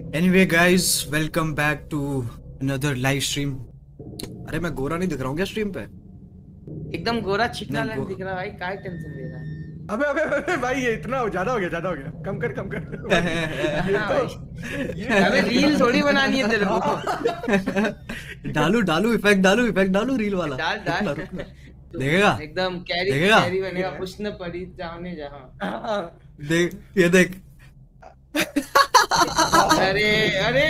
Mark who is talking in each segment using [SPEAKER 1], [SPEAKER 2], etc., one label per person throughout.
[SPEAKER 1] Anyway guys, welcome back to another live stream. अरे मैं गोरा नहीं दिख रहा हूँ क्या स्ट्रीम पे?
[SPEAKER 2] एकदम गोरा चिकना
[SPEAKER 1] नहीं,
[SPEAKER 2] लग दिख रहा है भाई, काय टेंशन ले रहा है?
[SPEAKER 3] अबे भाई ये इतना ज्यादा हो गया कम कर
[SPEAKER 2] अबे रील थोड़ी बनानी है तेरे को।
[SPEAKER 1] डालू इफेक्ट डालू रील वाला।
[SPEAKER 2] डाल
[SPEAKER 1] देखेगा?
[SPEAKER 2] एकदम कैरी
[SPEAKER 1] देखेगा?
[SPEAKER 2] कैरी बनेगा, कुछ न पड़ी जाने जहां।
[SPEAKER 1] देख ये देख।
[SPEAKER 2] अरे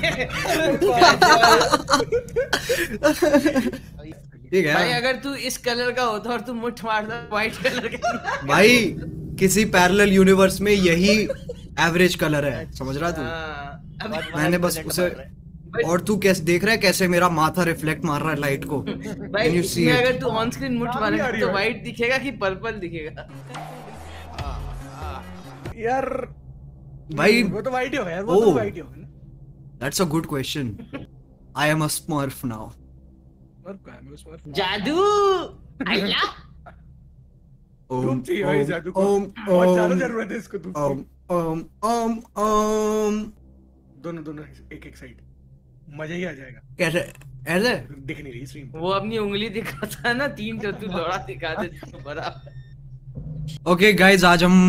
[SPEAKER 1] ठीक है
[SPEAKER 2] भाई, अगर तू इस कलर का होता और तू मुठ मारता व्हाइट कलर का।
[SPEAKER 1] भाई, किसी पैरेलल यूनिवर्स में यही एवरेज कलर है, समझ रहा तू? मैंने बस उसे, और तू कैसे देख रहा है कैसे मेरा माथा रिफ्लेक्ट मार रहा है लाइट को?
[SPEAKER 2] भाई इसमें अगर तू ऑन स्क्रीन मुठ मारेगा तो व्हाइट दिखेगा कि पर्पल दिखेगा?
[SPEAKER 3] यार
[SPEAKER 1] भाई
[SPEAKER 3] वो तो वाइट ही होगा यार, वो तो वाइट ही होगा ना।
[SPEAKER 1] That's a good question. I am a Smurf now.
[SPEAKER 2] जादू आया।
[SPEAKER 3] तुम चाहिए भाई जादू को, बहुत ज्यादा जरूरत है इसको तुम। दोनों एक साइड, मजा ही आ जाएगा।
[SPEAKER 1] कैसे ऐसे
[SPEAKER 3] दिख नहीं रही स्ट्रीम।
[SPEAKER 2] वो अपनी उंगली दिखाता है ना, 3 तो तू लौड़ा दिखा दे तो बराबर।
[SPEAKER 1] ओके गाइज, आज हम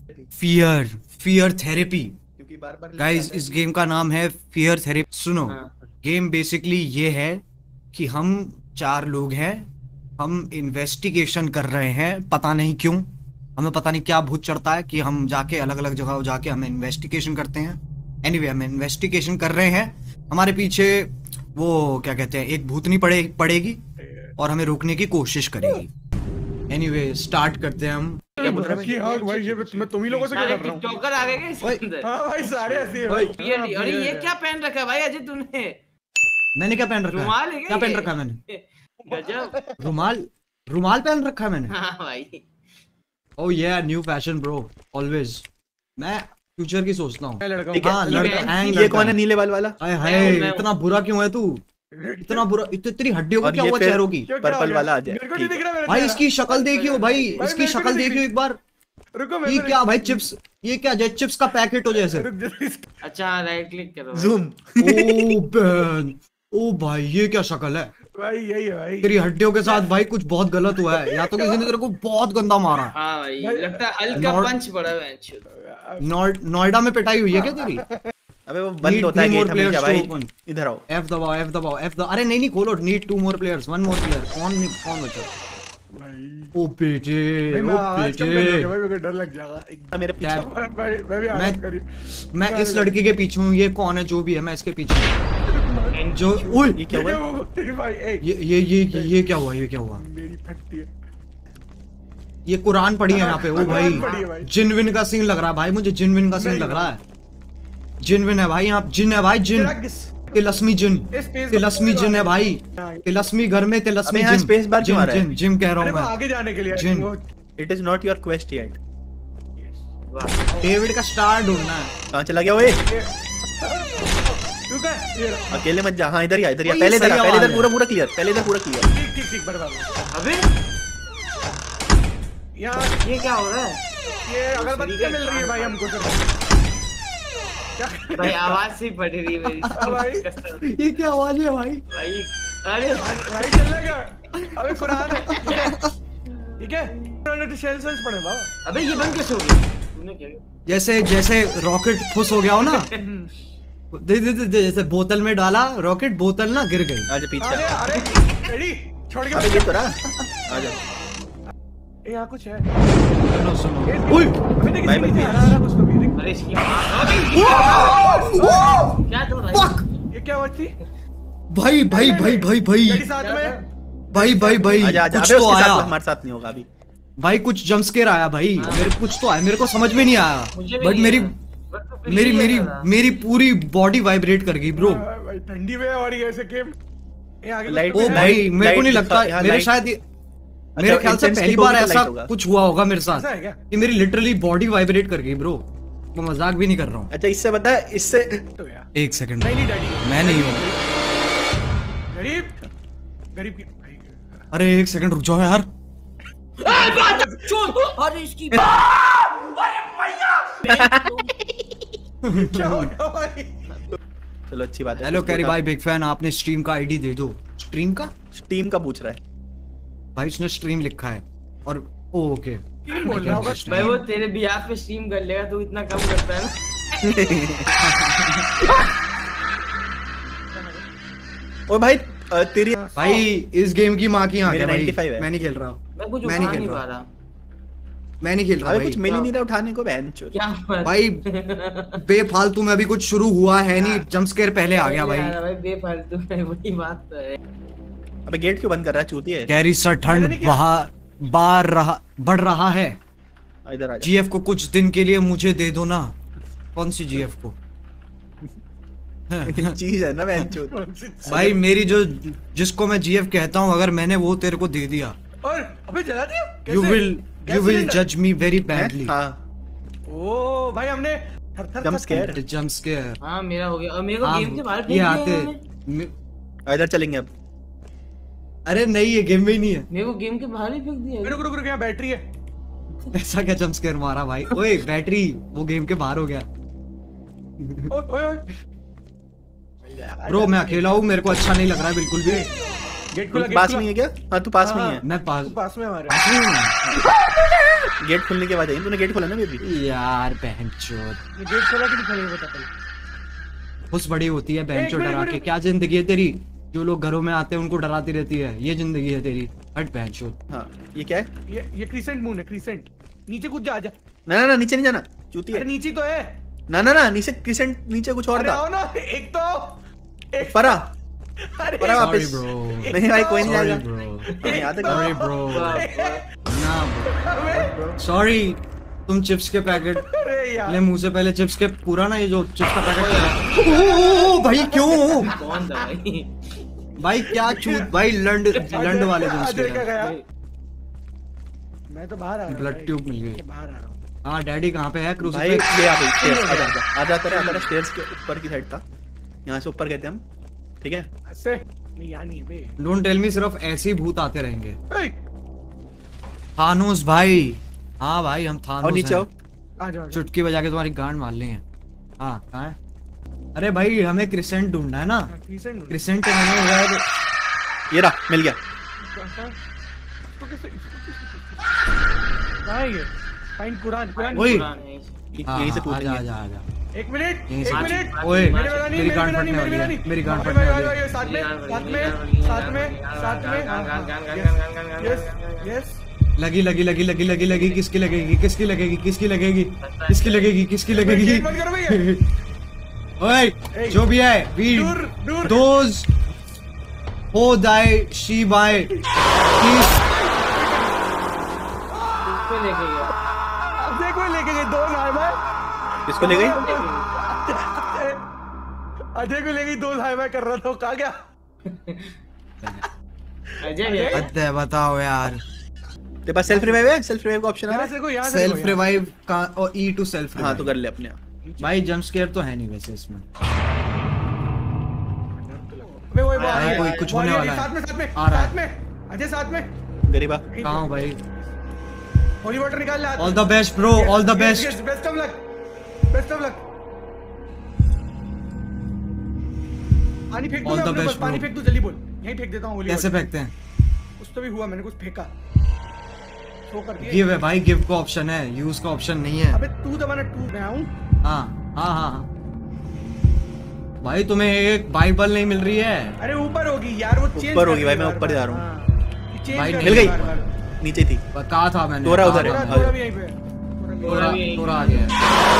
[SPEAKER 1] फियर थेरेपी, गाइज इस गेम का नाम है फियर थेरेपी। सुनो, गेम बेसिकली ये है कि हम 4 लोग हैं, हम इन्वेस्टिगेशन कर रहे हैं। पता नहीं क्यों, हमें पता नहीं क्या भूत चढ़ता है कि हम जाके अलग अलग जगह जाके हम इन्वेस्टिगेशन करते हैं। एनीवे, हम इन्वेस्टिगेशन कर रहे हैं, हमारे पीछे वो क्या कहते हैं, एक भूतनी पड़ेगी और हमें रोकने की कोशिश करेगी। एनीवे, स्टार्ट करते हैं हम।
[SPEAKER 3] हाँ भाई, ये मैं तुम ही लोगों से क्या कर रहा हूँ?
[SPEAKER 2] टिकटॉकर आ गए क्या इसके अंदर?
[SPEAKER 3] हाँ भाई, सारे ऐसे हैं भाई।
[SPEAKER 2] अरे ये क्या पहन रखा है भाई अजय तूने?
[SPEAKER 1] मैंने क्या पहन रखा है?
[SPEAKER 2] रुमाल है
[SPEAKER 1] क्या पहन रखा है मैंने?
[SPEAKER 2] गजब।
[SPEAKER 1] रुमाल पहन रखा है मैंने।
[SPEAKER 2] हाँ भाई।
[SPEAKER 1] Oh yeah, new fashion bro, always. मैं फ्यूचर की सोचता हूँ। हाँ,
[SPEAKER 4] ये कौन है नीले बाल वाला?
[SPEAKER 1] हाय, इतना बुरा क्यों है तू? इतना बुरा, इतनी हड्डियों को क्या हुआ चेहरों की?
[SPEAKER 4] पर्पल वाला आ जाए।
[SPEAKER 3] मेरे को नहीं दिख रहा मेरा
[SPEAKER 1] भाई
[SPEAKER 3] चेहरा।
[SPEAKER 1] इसकी शक्ल देखियो भाई, इसकी
[SPEAKER 3] मेरे को
[SPEAKER 1] शक्ल
[SPEAKER 3] नहीं दिख
[SPEAKER 1] देखियो एक बार।
[SPEAKER 3] रुको
[SPEAKER 1] ये क्या भाई, चिप्स, ये क्या जैसे चिप्स का पैकेट हो जैसे।
[SPEAKER 2] अच्छा राइट क्लिक करो।
[SPEAKER 4] जूम।
[SPEAKER 1] ओ बहन, ओ भाई ये क्या शक्ल है
[SPEAKER 3] भाई, यही है भाई।
[SPEAKER 1] तेरी हड्डियों के साथ? भाई कुछ बहुत गलत हुआ है, या तो किसी ने तेरे को बहुत गंदा मारा है।
[SPEAKER 2] हाँ भाई, लगता है हल्का पंच पड़ा हुआ है।
[SPEAKER 1] नोएडा में पिटाई हुई है क्या तेरी?
[SPEAKER 4] अबे वो बंद होता है गेट हमेशा भाई। इधर आओ।
[SPEAKER 1] F दबाओ। अरे नहीं खोलो, need 2 more players, 1 more player। कौन बचा? ओ बेटे,
[SPEAKER 3] भाई मेरे को डर लग जाएगा
[SPEAKER 4] मेरे पीछे।
[SPEAKER 3] भाई। मैं भी आराम करी।
[SPEAKER 1] मैं इस लड़के के पीछे हूँ। ये कौन है? जो भी है, मैं इसके पीछे हूँ। जो
[SPEAKER 4] ये क्या हुआ?
[SPEAKER 3] भाई
[SPEAKER 1] ये क्या हुआ? ये क्या हुआ?
[SPEAKER 3] मेरी फटती है।
[SPEAKER 1] ये कुरान पढ़ी है यहाँ पे। ओ
[SPEAKER 3] पढ़ी है
[SPEAKER 1] भाई,
[SPEAKER 3] भाई।
[SPEAKER 1] जिनविन का सीन लग रहा है भाई, मुझे जिनविन का सीन लग रहा है। जिनविन है भाई, यहाँ जिन है भाई, जिन। तिलस्मी जिन है भाई। तिलस्मी घर में तिलस्मी
[SPEAKER 4] यहाँ
[SPEAKER 1] जिन।
[SPEAKER 4] स्पेस बार क्यों आ रहा है?
[SPEAKER 1] जिम कह रहा
[SPEAKER 3] अरे
[SPEAKER 1] हूँ
[SPEAKER 3] वो
[SPEAKER 1] मैं।
[SPEAKER 3] आगे जाने के लिए
[SPEAKER 1] जिन।
[SPEAKER 4] It is not your quest yet.
[SPEAKER 1] David का स्टार ढूंढना है।
[SPEAKER 4] कहाँ चला गया? ओए
[SPEAKER 3] रुक ये
[SPEAKER 4] अकेले मत जा। हाँ इधर ही आ, इधर ही आ।
[SPEAKER 1] ओए,
[SPEAKER 4] पहले
[SPEAKER 1] सही
[SPEAKER 4] इधर
[SPEAKER 1] आवाज है।
[SPEAKER 4] पूरा क्लियर। पहले इधर पूरा क्लियर।
[SPEAKER 3] ठीक बराबर।
[SPEAKER 2] अबे
[SPEAKER 3] यार
[SPEAKER 2] ये क्या हो रहा है?
[SPEAKER 3] ये अगरबत्ती मिल रही है भाई हमको तो।
[SPEAKER 2] भाई आवाज से ही पड़ रही है मेरी।
[SPEAKER 3] भाई
[SPEAKER 1] ये क्या आवाज है भाई?
[SPEAKER 2] भाई अरे
[SPEAKER 3] भाई चलेगा। अबे कुरान है। ठीक है, कुरान तो शेल्स पड़े बाबा।
[SPEAKER 2] अबे ये बंद कैसे हो गया? तूने क्या किया?
[SPEAKER 1] जैसे रॉकेट फुस हो गया हो ना, जैसे बोतल में डाला रॉकेट, बोतल ना गिर गई।
[SPEAKER 4] आजा पीछे।
[SPEAKER 3] अरे रेडी छोड़ के।
[SPEAKER 4] अबे ये तो रहा। आजा।
[SPEAKER 3] यहाँ कुछ है।
[SPEAKER 1] सुनो।
[SPEAKER 3] ओए अबे देख,
[SPEAKER 4] भाई,
[SPEAKER 3] नीचे आ रहा कुछ तो भी।
[SPEAKER 2] अरे इसकी क्या तो
[SPEAKER 1] फक!
[SPEAKER 3] ये क्या बात थी?
[SPEAKER 1] भाई
[SPEAKER 3] गाड़ी साथ में।
[SPEAKER 1] भाई
[SPEAKER 4] आजा आजा।
[SPEAKER 1] कुछ
[SPEAKER 4] अबे
[SPEAKER 1] तो
[SPEAKER 4] उसके साथ
[SPEAKER 1] आया
[SPEAKER 4] हमारे साथ नहीं होगा अभी।
[SPEAKER 1] भाई, कुछ जंप स्केयर आया भाई। कुछ तो आया, मेरे को समझ में नहीं आया, बट मेरी पूरी बॉडी वाइब्रेट कर गई ब्रो।
[SPEAKER 3] भाई ठंडी में और ये ऐसे गेम। ये आगे
[SPEAKER 4] लाइट-
[SPEAKER 1] ओ भाई, मेरे को नहीं लगता,
[SPEAKER 4] यहाँ
[SPEAKER 1] मेरे
[SPEAKER 4] लाइट-
[SPEAKER 1] शायद मेरे ख्याल से पहली बार ऐसा कुछ हुआ होगा मेरे साथ
[SPEAKER 3] ऐसा है क्या?
[SPEAKER 1] कि मेरी लिटरली बॉडी वाइब्रेट कर गई ब्रो। मैं मजाक भी नहीं कर रहा हूँ।
[SPEAKER 4] अच्छा इससे बता, इससे
[SPEAKER 3] तो यार।
[SPEAKER 1] एक सेकंड,
[SPEAKER 3] नहीं डैडी,
[SPEAKER 1] मैं नहीं हूँ।
[SPEAKER 3] गरीब की भाई।
[SPEAKER 1] अरे एक सेकंड रुक जाओ यार।
[SPEAKER 2] अरे इसकी
[SPEAKER 3] क्या हो गया भाई?
[SPEAKER 4] चलो अच्छी बात है।
[SPEAKER 1] हेलो कैरी भाई, बिग फैन। आपने स्ट्रीम का आईडी दे दो। स्ट्रीम का?
[SPEAKER 4] स्टीम का पूछ रहा है
[SPEAKER 1] भाई उसने स्ट्रीम लिखा है और ओके
[SPEAKER 3] बोल रहा होगा
[SPEAKER 2] भाई वो तेरे बिहाफ पे स्ट्रीम कर लेगा, तू इतना कम करता है ना।
[SPEAKER 4] ओ भाई तेरी
[SPEAKER 1] भाई इस गेम की माँ की आंख है
[SPEAKER 4] मेरा
[SPEAKER 1] भाई।
[SPEAKER 4] 95 है।
[SPEAKER 1] मैं नहीं खेल रहा हूँ।
[SPEAKER 2] मैं कुछ
[SPEAKER 1] मैं
[SPEAKER 2] उठा
[SPEAKER 1] नहीं
[SPEAKER 2] नहीं
[SPEAKER 1] खेल
[SPEAKER 2] पा
[SPEAKER 1] रहा।
[SPEAKER 2] रहा।
[SPEAKER 1] मैं नहीं खेल रहा
[SPEAKER 4] अबे
[SPEAKER 1] भाई।
[SPEAKER 4] कुछ मिल ही नहीं रहा उठाने को बहनचोद।
[SPEAKER 2] क्या हुआ?
[SPEAKER 1] भाई बेफालतू में अभी कुछ शुरू हुआ है नहीं, जंप स्केयर पहले आ गया भाई।
[SPEAKER 2] भाई बेफालतू में वही बात तो है।
[SPEAKER 4] अबे गेट क्यों बंद कर रहा है चूतिया?
[SPEAKER 1] कैरी सर ठंड बढ़ रहा है।
[SPEAKER 4] इधर आ जा।
[SPEAKER 1] जीएफ को कुछ दिन के लिए मुझे दे दो ना। कौन सी जीएफ को?
[SPEAKER 4] चीज है ना बहनचोद।
[SPEAKER 1] भाई मेरी जो जिसको मैं जीएफ कहता हूँ, अगर मैंने वो तेरे को दे दिया,
[SPEAKER 3] और अबे जला दिया
[SPEAKER 1] यू
[SPEAKER 3] कैसे?
[SPEAKER 1] Will
[SPEAKER 3] cylinder?
[SPEAKER 1] जज मी वेरी बैडली।
[SPEAKER 4] हाँ
[SPEAKER 3] ओ भाई हमने
[SPEAKER 4] जंप स्केयर।
[SPEAKER 1] Jump scare.
[SPEAKER 2] हाँ मेरा हो गया, और मेरे को गेम के बाहर फेंक
[SPEAKER 1] ये
[SPEAKER 2] दिया
[SPEAKER 1] आते
[SPEAKER 2] इन्होंने।
[SPEAKER 4] इधर चलेंगे अब।
[SPEAKER 1] अरे नहीं, ये गेम में ही नहीं है।
[SPEAKER 2] मेरे को गेम के बाहर ही फेंक दिया।
[SPEAKER 3] रुक रुक रुक, यहाँ बैटरी है।
[SPEAKER 1] ऐसा क्या जंप स्केयर मारा भाई? ओए बैटरी वो गेम के बाहर हो गया।
[SPEAKER 3] ओए ओए ओए।
[SPEAKER 1] ब्रो मैं अकेला हूँ, मेरे को अच्छा नहीं लग रहा है बिल्कुल भी।
[SPEAKER 3] गेट खुला, गेट
[SPEAKER 4] पास
[SPEAKER 3] खुला।
[SPEAKER 4] में है क्या? हाँ तू पास में ही है।
[SPEAKER 1] मैं पास
[SPEAKER 3] पास में हमारे।
[SPEAKER 4] गेट खुलने के बाद आई। तूने गेट खोला ना बेबी?
[SPEAKER 1] यार बहनचोद,
[SPEAKER 3] गेट खोला कि नहीं खोला ये बता पहले।
[SPEAKER 1] खुश बड़ी होती है बहनचोद
[SPEAKER 3] एक मिनट,
[SPEAKER 1] डरा के। क्या जिंदगी है तेरी? जो लोग घरों में आते हैं उनको डराती रहती है, ये जिंदगी है तेरी। हट बहनचोद।
[SPEAKER 4] हाँ ये क्या है?
[SPEAKER 3] ये क्रिसेंट मून है, क्रिसेंट। नीचे कूद जा, आजा।
[SPEAKER 4] ना ना ना नीचे नहीं जाना चूतिया।
[SPEAKER 3] अरे नीचे तो है।
[SPEAKER 4] ना ना ना नीचे क्रिसेंट नीचे कुछ और
[SPEAKER 3] अरे
[SPEAKER 4] था।
[SPEAKER 3] आओ ना, एक तो एक
[SPEAKER 4] परा
[SPEAKER 3] अरे
[SPEAKER 4] परा
[SPEAKER 1] Sorry
[SPEAKER 4] वापस।
[SPEAKER 1] bro.
[SPEAKER 4] नहीं भाई कोई नहीं
[SPEAKER 1] Sorry
[SPEAKER 4] जाएगा।
[SPEAKER 1] bro.
[SPEAKER 4] नहीं आता
[SPEAKER 1] Sorry bro. ना bro. Sorry. तुम चिप्स के पैकेट
[SPEAKER 3] अरे यार
[SPEAKER 1] ले मुंह से पहले चिप्स के पूरा ना, ये जो चिप्स का पैकेट। ओ भाई क्यों?
[SPEAKER 2] कौन था भाई?
[SPEAKER 1] भाई क्या चूत भाई, लंड वाले चिप्स
[SPEAKER 3] अजय क्या
[SPEAKER 1] के।
[SPEAKER 3] गया? मैं तो बाहर आ रहा हूँ
[SPEAKER 1] ब्लड
[SPEAKER 3] भाई।
[SPEAKER 1] ट्यूब मिल गई।
[SPEAKER 3] बाहर आ रहा हूँ।
[SPEAKER 1] हाँ डैडी कहाँ पे है? क्रूज
[SPEAKER 4] भाई
[SPEAKER 1] पे।
[SPEAKER 4] ये आ गई स्टेयर्स। आजा तेरा स्टेयर्स के ऊपर की साइड था। यहाँ से ऊपर गए थे हम। ठीक है
[SPEAKER 3] ऐसे नहीं, यहाँ नहीं है बे।
[SPEAKER 1] डोंट टेल मी सिर्फ ऐसे ही भूत आते रहेंगे।
[SPEAKER 3] ए,
[SPEAKER 1] थानोस भाई। हाँ भाई हम थानोस
[SPEAKER 4] और नीचे आओ।
[SPEAKER 1] हैं।
[SPEAKER 3] आ जाओ।
[SPEAKER 1] चुटकी बजा के तुम्हारी गांड मार लेंगे। हाँ कहाँ है? अरे भाई हमें क्रिसेंट ढूंढना है ना।
[SPEAKER 3] क्रिसेंट
[SPEAKER 1] क्रिसेंट मैंने हुआ है
[SPEAKER 4] ये रहा मिल गया।
[SPEAKER 3] कहाँ है ये? Find Quran, Quran.
[SPEAKER 1] ओए।
[SPEAKER 4] यहीं से पूछ
[SPEAKER 1] आजा
[SPEAKER 4] लेंगे।
[SPEAKER 1] आजा आजा।
[SPEAKER 3] एक मिनट,
[SPEAKER 1] यहीं
[SPEAKER 3] एक
[SPEAKER 1] से-
[SPEAKER 3] मिनट।
[SPEAKER 1] ओए
[SPEAKER 3] मेरे वाला नहीं,
[SPEAKER 1] मेरी
[SPEAKER 3] मेरे
[SPEAKER 1] गांड
[SPEAKER 3] वाला नहीं,
[SPEAKER 1] फटने
[SPEAKER 3] मेरे
[SPEAKER 1] वाली
[SPEAKER 3] वाला
[SPEAKER 1] है।
[SPEAKER 3] नहीं।
[SPEAKER 1] मेरी गांड
[SPEAKER 3] अरे
[SPEAKER 1] फटने
[SPEAKER 3] भाई,
[SPEAKER 1] वाली
[SPEAKER 3] भाई,
[SPEAKER 1] है।
[SPEAKER 3] भाई, साथ में, साथ में, साथ में, साथ में। Yes, yes.
[SPEAKER 1] लगी लगी लगी लगी लगी लगी। किसकी लगेगी? किसकी लगेगी? किसकी लगेगी? किसकी लगेगी? किसकी लगेगी?
[SPEAKER 3] गेट बंद करो भैया।
[SPEAKER 1] ओए जो भी है वी
[SPEAKER 3] दूर, दूर।
[SPEAKER 1] दोज हो दाई शी बाय
[SPEAKER 2] उसको लेके गया।
[SPEAKER 3] अब देखो लेके गए दो लाए भाई।
[SPEAKER 4] किसको ले गई?
[SPEAKER 3] अजय को ले गई, दो हाई फाई कर रहा था, कहा गया?
[SPEAKER 2] अजय गया।
[SPEAKER 1] अरे बताओ यार।
[SPEAKER 4] तेरे पास सेल्फ रिवाइव है? सेल्फ रिवाइव का ऑप्शन
[SPEAKER 3] यहाँ
[SPEAKER 4] है?
[SPEAKER 3] से देखो, यहाँ से
[SPEAKER 1] सेल्फ
[SPEAKER 3] देखो,
[SPEAKER 1] रिवाइव का और ई टू सेल्फ
[SPEAKER 4] हाँ तो कर ले अपने आप।
[SPEAKER 1] भाई जंप स्केयर तो है नहीं वैसे इसमें।
[SPEAKER 3] अबे वही वो आ
[SPEAKER 1] भाई,
[SPEAKER 3] रही
[SPEAKER 1] कोई
[SPEAKER 3] है,
[SPEAKER 1] कुछ
[SPEAKER 3] वो आ
[SPEAKER 1] होने
[SPEAKER 3] रही है,
[SPEAKER 1] वाला है।
[SPEAKER 3] साथ में, साथ में,
[SPEAKER 1] आ रहा है।
[SPEAKER 3] साथ में। अजय साथ में।
[SPEAKER 4] गरीबा
[SPEAKER 1] कहाँ हो भाई?
[SPEAKER 3] होली वाटर निकाल ले।
[SPEAKER 1] All the best bro, all the best.
[SPEAKER 3] Best of luck, best of luck. पानी फेंक
[SPEAKER 1] All
[SPEAKER 3] दूं
[SPEAKER 1] the
[SPEAKER 3] मैं,
[SPEAKER 1] best,
[SPEAKER 3] पानी
[SPEAKER 1] bro.
[SPEAKER 3] फेंक दूं, जल्दी बोल। यहीं फेंक देता हूँ होली
[SPEAKER 1] कैसे
[SPEAKER 3] वाटर।
[SPEAKER 1] फेंकते हैं?
[SPEAKER 3] कुछ तो भी हुआ, मैंने कुछ फेंका। शो कर दिया।
[SPEAKER 1] गिव है भाई, गिव का ऑप्शन है, यूज का ऑप्शन नहीं है।
[SPEAKER 3] अबे तू दबाना, टू मैं आऊं।
[SPEAKER 1] हाँ हाँ हाँ हाँ। भाई तुम्हें एक बाइबल नहीं मिल रही है?
[SPEAKER 3] अरे ऊपर होगी यार, वो चेंज
[SPEAKER 4] ऊपर होगी भाई, मैं ऊपर जा रहा हूँ।
[SPEAKER 1] भाई,
[SPEAKER 4] मिल गई। नीचे थी।
[SPEAKER 1] कहा था मैंने।
[SPEAKER 4] तोरा उधर है।
[SPEAKER 1] कहा था
[SPEAKER 3] थोड़ा
[SPEAKER 1] मैंने।
[SPEAKER 3] भी यहीं पे।
[SPEAKER 1] तोरा तोरा आ गया।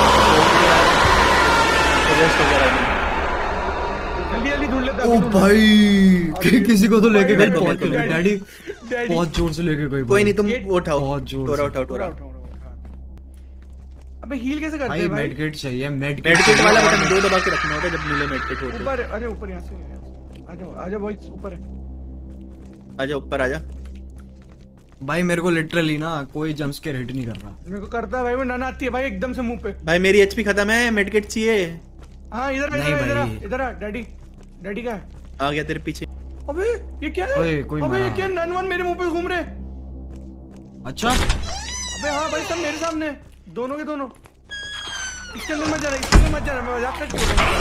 [SPEAKER 4] Suggest हो गया भाई।
[SPEAKER 3] जल्दी जल्दी ढूंढ लेता
[SPEAKER 1] ओ
[SPEAKER 3] हूँ, ढूंढ लेता
[SPEAKER 1] भाई किसी को तो लेके गई
[SPEAKER 3] बिल्कुल,
[SPEAKER 1] बहुत
[SPEAKER 3] बिल्कुल,
[SPEAKER 1] डैडी।
[SPEAKER 3] डैडी।
[SPEAKER 1] बहुत जोर से लेके गई।
[SPEAKER 4] कोई नहीं तुम
[SPEAKER 3] ये-
[SPEAKER 4] वो उठाओ।
[SPEAKER 1] बहुत जोर
[SPEAKER 4] टोरा
[SPEAKER 1] से।
[SPEAKER 4] उठाओ
[SPEAKER 3] हूँ।
[SPEAKER 4] टोरा।
[SPEAKER 3] उठाओ, उठाओ, उठाओ। अबे हील कैसे करते
[SPEAKER 1] भाई
[SPEAKER 3] हैं भाई?
[SPEAKER 1] मेडकिट चाहिए, मेडकिट
[SPEAKER 4] मेडकिट वाला बटन दो दबा के रखना होता है जब नीले मेडकिट होते हैं।
[SPEAKER 3] ऊपर, अरे ऊपर यहाँ से। आ जाओ, आ जाओ बॉयज, ऊपर है।
[SPEAKER 4] आजा ऊपर आजा।
[SPEAKER 1] भाई मेरे को लिटरली ना कोई जंप स्केयर हिट नहीं कर रहा।
[SPEAKER 3] मेरे को करता है भाई, वो नन आती है भाई एकदम से मुंह पे।
[SPEAKER 4] भाई मेरी एचपी खत्म है, मेडकिट चाहिए।
[SPEAKER 3] हाँ इधर
[SPEAKER 1] नहीं
[SPEAKER 3] इधर इधर
[SPEAKER 1] भाई।
[SPEAKER 3] इधर आ, डैडी, डैडी का है।
[SPEAKER 4] आ गया तेरे पीछे।
[SPEAKER 3] अबे ये क्या है?
[SPEAKER 1] ओए, कोई
[SPEAKER 3] अबे ये
[SPEAKER 1] मरा।
[SPEAKER 3] क्या, नन वन मेरे मुंह पे घूम रहे।
[SPEAKER 1] अच्छा
[SPEAKER 3] अबे हाँ भाई, सब मेरे सामने, दोनों के दोनों। इसके अंदर मत जाना, मैं मजाक करके बोल रहा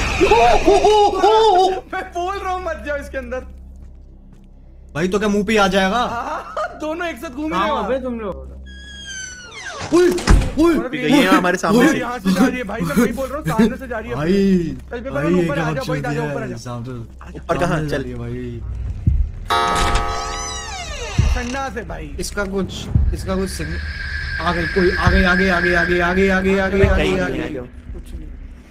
[SPEAKER 3] हूँ। मैं बोल रहा हूँ मत जाओ इसके अंदर।
[SPEAKER 1] भाई तो क्या मुंह पे आ जाएगा?
[SPEAKER 3] दोनों एक साथ घूम रहे
[SPEAKER 2] कहाँ हो
[SPEAKER 3] हो
[SPEAKER 2] बे तुम लोग?
[SPEAKER 4] ये हमारे सामने से।
[SPEAKER 3] यहाँ से जा रही है भाई, मैं वही बोल रहा हूँ, सामने से जा रही है
[SPEAKER 1] भाई
[SPEAKER 3] चल पे
[SPEAKER 1] भाई
[SPEAKER 3] ऊपर आ जा, भाई आ जा, ऊपर आ जा।
[SPEAKER 4] ऊपर कहाँ? चल
[SPEAKER 1] भाई
[SPEAKER 3] ठंडा से भाई।
[SPEAKER 1] इसका कुछ आ गई कोई, आगे
[SPEAKER 4] कहीं नहीं
[SPEAKER 1] आगे।
[SPEAKER 4] आ जाओ।
[SPEAKER 3] कुछ नहीं।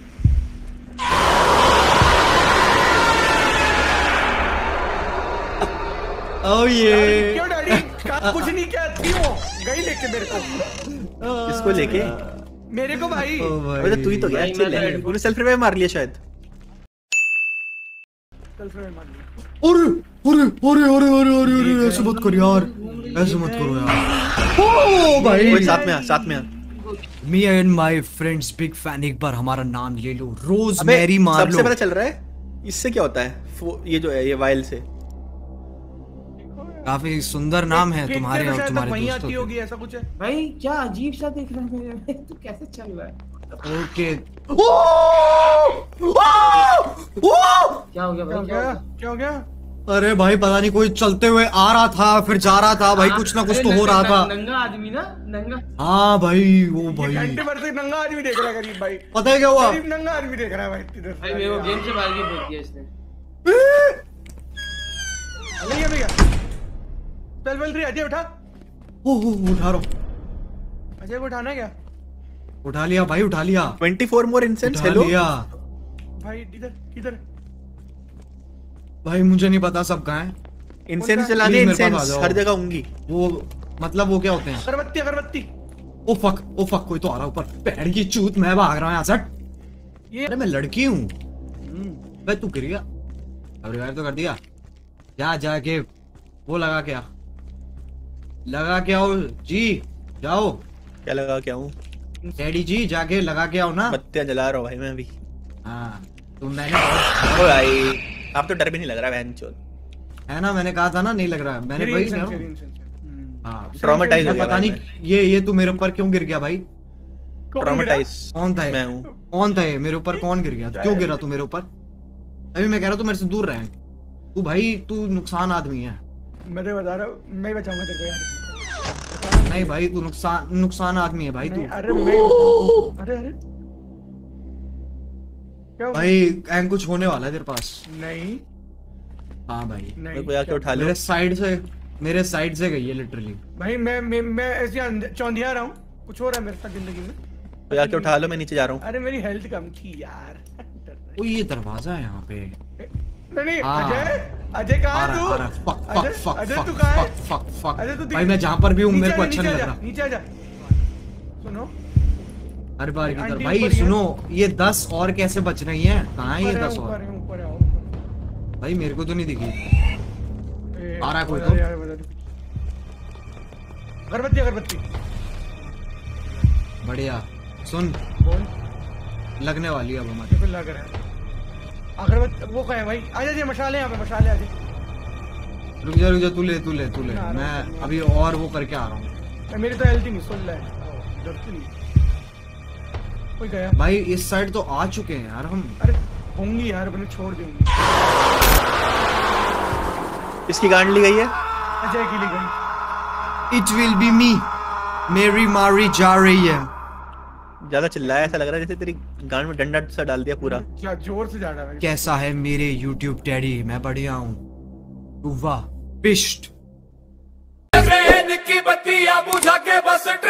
[SPEAKER 1] ओ ये
[SPEAKER 3] क्यों डैडी? कुछ नहीं किया थी वो, गई लेके मेरे को।
[SPEAKER 4] किसको लेके?
[SPEAKER 3] मेरे को भाई।
[SPEAKER 1] ओ भाई
[SPEAKER 4] अबे तो तू ही तो गया।
[SPEAKER 2] भाई,
[SPEAKER 4] चिल
[SPEAKER 2] मैं
[SPEAKER 4] है, तूने सेल्फ रिवाइव मार लिया शायद।
[SPEAKER 3] चल फिर मान लिया।
[SPEAKER 1] अरे ऐसे मत करो यार, ऐसे मत करो यार। ओ भाई
[SPEAKER 4] कोई साथ में आ।
[SPEAKER 1] Me and my friends big fan. एक बार हमारा नाम ले लो, रोज
[SPEAKER 4] अबे
[SPEAKER 1] मैरी मार
[SPEAKER 4] सबसे
[SPEAKER 1] लो।
[SPEAKER 4] पता चल रहा है इससे क्या होता है? ये जो है ये वाइल से।
[SPEAKER 1] काफी सुंदर नाम है तुम्हारे और तुम्हारे
[SPEAKER 3] वहीं
[SPEAKER 1] दोस्तों
[SPEAKER 3] आती
[SPEAKER 1] के।
[SPEAKER 3] होगी, ऐसा कुछ है।
[SPEAKER 2] भाई क्या अजीब सा देख रहा है मेरे, तू कैसे चल रहा है?
[SPEAKER 1] ओके
[SPEAKER 2] क्या हो गया भाई?
[SPEAKER 3] क्या हो गया?
[SPEAKER 1] अरे भाई पता नहीं, कोई चलते हुए आ रहा था फिर जा रहा था भाई, कुछ ना कुछ तो हो रहा था।
[SPEAKER 2] नंगा आदमी ना, नंगा।
[SPEAKER 1] हाँ भाई वो भाई
[SPEAKER 3] घंटे भर से नंगा आदमी देख रहा है गरीब भाई।
[SPEAKER 1] पता है क्या हुआ?
[SPEAKER 3] गरीब नंगा आदमी देख रहा है भाई इधर।
[SPEAKER 2] भाई मेरे को गेम से बाहर की बोल दिया इसने।
[SPEAKER 3] नहीं है भैया। चल अजय उठा।
[SPEAKER 1] उठा रहा हूँ।
[SPEAKER 3] अजय को उठाना है क्या?
[SPEAKER 1] उठा लिया भाई, उठा लिया
[SPEAKER 4] 24 मोर इंसेंस।
[SPEAKER 1] उठा
[SPEAKER 4] हेलो
[SPEAKER 1] लिया
[SPEAKER 3] भाई इधर
[SPEAKER 1] भाई, मुझे नहीं पता सब कहाँ है।
[SPEAKER 4] इंसेंस जलाने।
[SPEAKER 1] Please, मेरे पास आ
[SPEAKER 4] इंसेंस
[SPEAKER 1] जाओ।
[SPEAKER 4] हर जगह होंगी।
[SPEAKER 1] वो मतलब वो क्या होते हैं?
[SPEAKER 3] अगरबत्ती।
[SPEAKER 1] ओ फक कोई तो आ रहा ऊपर। पैर की चूत, मैं भाग रहा हूँ यहाँ से।
[SPEAKER 3] ये
[SPEAKER 1] अरे मैं लड़की हूँ भाई, तू गिर गया। अब रिवाइव तो कर दिया। जाके वो लगा के आओ जी, जाओ।
[SPEAKER 4] क्या लगा क्या हूँ?
[SPEAKER 1] डैडी जी जाके लगा के आओ ना।
[SPEAKER 4] बत्तियां जला रहा हूँ भाई मैं अभी।
[SPEAKER 1] हाँ तो मैंने
[SPEAKER 4] ओ भाई आप तो डर भी नहीं लग रहा बहन चोद।
[SPEAKER 1] है ना, मैंने कहा था ना नहीं लग रहा है। मैंने वही कहा। हाँ
[SPEAKER 4] ट्रॉमेटाइज हो गया
[SPEAKER 1] पता नहीं ये तू मेरे ऊपर क्यों गिर गया भाई?
[SPEAKER 4] ट्रॉमेटाइज
[SPEAKER 1] कौन था ये?
[SPEAKER 4] मैं हूँ।
[SPEAKER 1] कौन था ये? मेरे ऊपर कौन गिर गया? क्यों गिरा तू मेरे ऊपर? अभी मैं कह रहा हूँ तू मेरे से दूर रहे। तू भाई तू नुकसान आदमी है।
[SPEAKER 3] मैं तो बता रहा हूँ, मैं बचाऊंगा तेरे को यार।
[SPEAKER 1] नहीं भाई तू नुकसान आदमी है भाई तू।
[SPEAKER 3] अरे क्या हुआ?
[SPEAKER 1] भाई एंड कुछ होने वाला है तेरे पास।
[SPEAKER 3] नहीं
[SPEAKER 1] हाँ भाई
[SPEAKER 4] मेरे को आके उठा लो।
[SPEAKER 1] मेरे साइड से गई है लिटरली।
[SPEAKER 3] भाई मैं ऐसे चौंधिया रहा हूँ, कुछ हो रहा है मेरे साथ जिंदगी में।
[SPEAKER 4] तो आके उठा लो, मैं नीचे जा रहा हूँ।
[SPEAKER 3] अरे मेरी हेल्थ कम थी यार।
[SPEAKER 1] ओ ये दरवाजा है यहाँ पे।
[SPEAKER 3] नहीं
[SPEAKER 1] हाँ।
[SPEAKER 3] अजय कहाँ है तू? अजय तू कहाँ है? अजय तू
[SPEAKER 1] भाई मैं जहाँ पर भी हूँ मेरे को अच्छा नहीं लग रहा।
[SPEAKER 3] नीचे आजा। सुनो
[SPEAKER 1] हर बार की तरह
[SPEAKER 3] आंटी
[SPEAKER 1] भाई
[SPEAKER 3] ऊपर ही है।
[SPEAKER 1] सुनो, ये 10 और कैसे बच रही हैं? कहाँ है ये 10 और?
[SPEAKER 3] ऊपर आओ।
[SPEAKER 1] भाई मेरे को तो नहीं दिखी। आ रहा है कोई तो?
[SPEAKER 3] अगरबत्ती
[SPEAKER 1] बढ़िया। सुन
[SPEAKER 3] बोल।
[SPEAKER 1] लगने वाली है अब हमारी।
[SPEAKER 3] बिल्कुल लग रहा है। अगरबत्ती वो कहाँ है भाई? आजा जी, मशाले यहाँ पे, मशाले आजा।
[SPEAKER 1] रुक जा तू ले मैं अभी और वो करके आ रहा हूँ।
[SPEAKER 3] मेरी तो हेल्थ ही नहीं सुन रहा है। डरती नहीं। कोई गया
[SPEAKER 1] भाई इस साइड तो आ चुके हैं यार हम।
[SPEAKER 3] अरे होंगी यार, मैंने छोड़ दूंगी।
[SPEAKER 4] इसकी गांड ली गई है।
[SPEAKER 3] अजय की ली गई।
[SPEAKER 1] It will be me. मेरी मारी जा रही है।
[SPEAKER 4] ज्यादा चिल्लाया, ऐसा लग रहा है जैसे तेरी गांड में डंडा सा डाल दिया पूरा।
[SPEAKER 3] क्या जोर से जा रहा है?
[SPEAKER 1] कैसा है मेरे YouTube डैडी? मैं बढ़िया हूँ। वाह पिष्ट।
[SPEAKER 5] ट्रेन की बत्तियां बुझा के बस